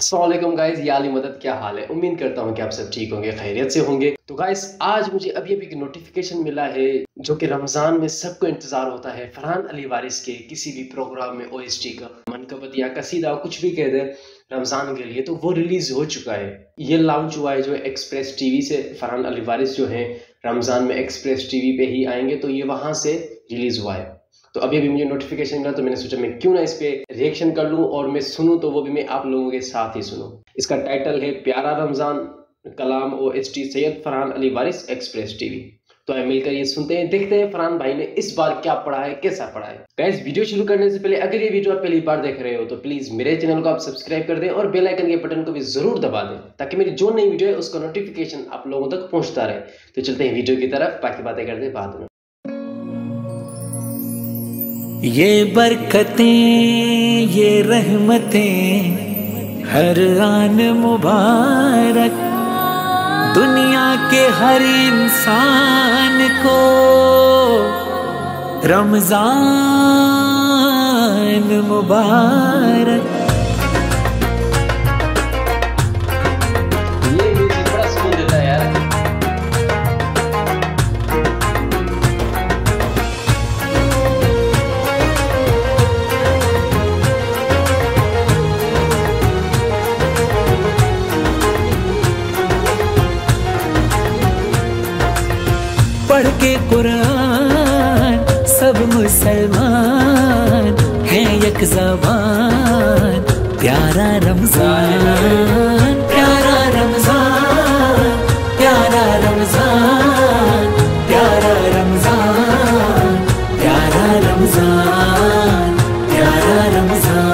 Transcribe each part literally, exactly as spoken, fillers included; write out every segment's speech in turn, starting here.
अस्सलाम वालेकुम गाइस, या अली मदद, क्या हाल है। उम्मीद करता हूँ कि आप सब ठीक होंगे, खैरियत से होंगे। तो गाइस आज मुझे अभी अभी नोटिफिकेशन मिला है जो कि रमज़ान में सबको इंतज़ार होता है। फरहान अली वारिस के किसी भी प्रोग्राम में ओएसटी का मनकबत या कसीदा कुछ भी कह दे रमज़ान के लिए, तो वो रिलीज़ हो चुका है। ये लॉन्च हुआ है जो एक्सप्रेस टीवी से। फरहान अली वारिस जो है रमज़ान में एक्सप्रेस टीवी पे ही आएंगे, तो ये वहाँ से रिलीज़ हुआ है। तो अभी अभी मुझे नोटिफिकेशन मिला तो मैंने सोचा मैं क्यों ना इस पे रिएक्शन कर लूं और मैं सुनूं, तो वो भी मैं आप लोगों के साथ ही सुनूं। इसका टाइटल है प्यारा रमज़ान, कलाम O S T Syed Farhan Ali Waris, Express TV. तो आइए मिलकर ये सुनते हैं, देखते हैं फरहान भाई ने इस बार क्या पढ़ा है, कैसा पढ़ा है। गाइस वीडियो शुरू करने से पहले अगर ये वीडियो आप पहली बार देख रहे हो तो प्लीज मेरे चैनल को आप सब्सक्राइब कर दें और बेल आइकन के बटन को भी जरूर दबा दें ताकि मेरी जो नई वीडियो है उसका नोटिफिकेशन आप लोगों तक पहुंचता रहे। तो चलते हैं वीडियो की तरफ, बाकी बातें करते हैं बाद में। ये बरकतें ये रहमतें हर आन मुबारक, दुनिया के हर इंसान को रमजान मुबारक। ये म्यूजिक बड़ा सुकून देता है यार। पढ़ के कुरान सब मुसलमान हैं एक ज़बान। प्यारा रमज़ान, प्यारा रमज़ान, प्यारा रमज़ान, प्यारा रमज़ान, प्यारा रमज़ान, प्यारा रमज़ान।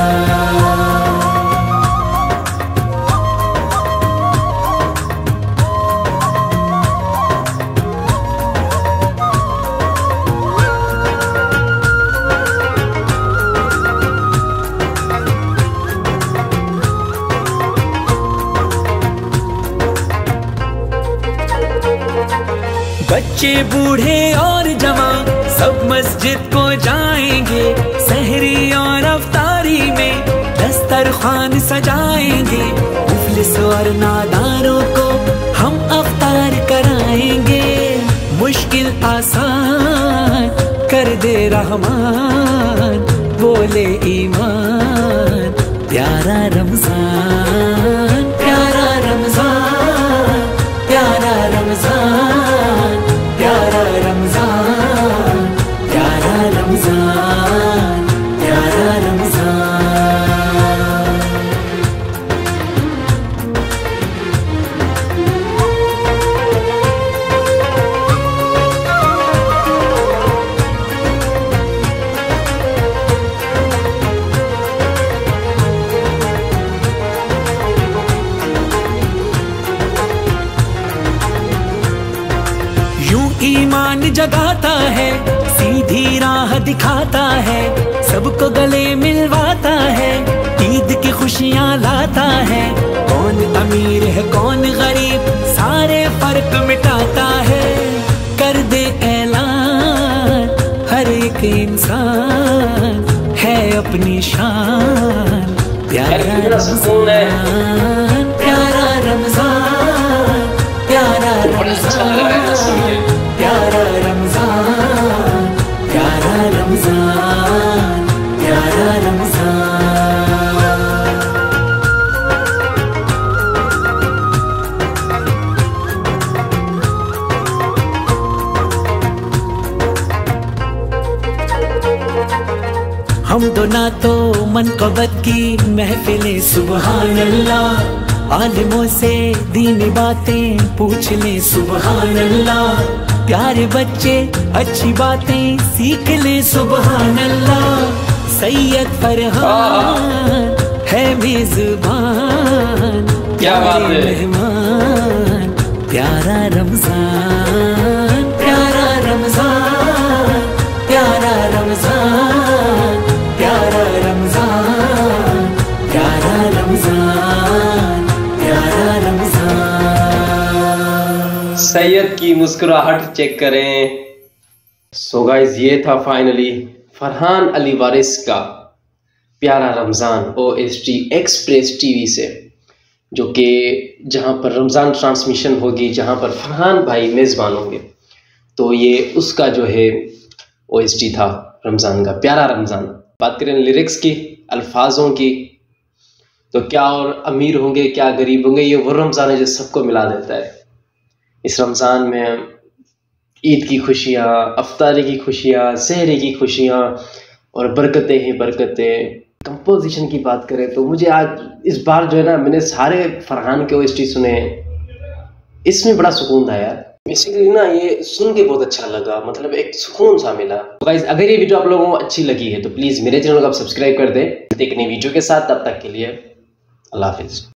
बच्चे बूढ़े और जवान सब मस्जिद को जाएंगे, सहरी और अफ्तारी में दस्तरखान सजाएंगे। मुफलिस और नादारों को हम अफ्तार कराएंगे, मुश्किल आसान कर दे रहमान, बोले ईमान। प्यारा रमज़ान, प्यारा रमज़ान, प्यारा रमज़ान, प्यारा रमज़ान, प्यारा रमज़ान, प्यारा रमज़ान। ईमान जगाता है, सीधी राह दिखाता है, सबको गले मिलवाता है, ईद की खुशियाँ लाता है। कौन अमीर है कौन गरीब सारे फर्क मिटाता है, कर दे ऐलान हर एक इंसान है अपनी शान। प्यारा रमज़ान, प्यारा रमज़ान, प्यारा रमज़ान, प्यारा रमज़ान, प्यारा रमज़ान, प्यारा रमज़ान। हम दो ना तो मनकबत की महफिलें सुबहान अल्लाह, आलिमों से दीनी बातें पूछ ले सुबहान अल्लाह, प्यारे बच्चे अच्छी बातें सीख ले सुबहान अल्लाह। सैयद फरहान है मेज़बान, क्या बात है। मेहमान। प्यारा रमज़ान, प्यारा रमज़ान, प्यारा रमज़ान, प्यारा रमज़ान, प्यारा रमज़ान, प्यारा रमज़ान। सैयद की मुस्कुराहट चेक करें। सो गाइस ये था फाइनली फरहान अली वारिस का प्यारा Ramzan O S T Express TV से, जो कि जहां पर रमज़ान ट्रांसमिशन होगी, जहां पर फरहान भाई मेज़बान होंगे। तो ये उसका जो है ओ एस टी था रमज़ान का, प्यारा रमज़ान। बात करें लिरिक्स की, अल्फाजों की, तो क्या और अमीर होंगे क्या गरीब होंगे, ये वो रमज़ान है जो सबको मिला देता है। इस रमज़ान में ईद की खुशियाँ, अफ्तारी की खुशियाँ, सहरी की खुशियाँ और बरकतें ही बरकतें। कंपोजिशन की बात करें तो मुझे आज इस बार जो है ना, मैंने सारे फरहान के ओएसटी सुने, इसमें बड़ा सुकून था यार। बेसिकली ना ये सुन के बहुत अच्छा लगा, मतलब एक सुकून सा मिला। तो गाइस, अगर ये वीडियो आप लोगों को अच्छी लगी है तो प्लीज़ मेरे चैनल को आप सब्सक्राइब कर दें। एक नई वीडियो के साथ, तब तक के लिए अल्लाह हाफिज़।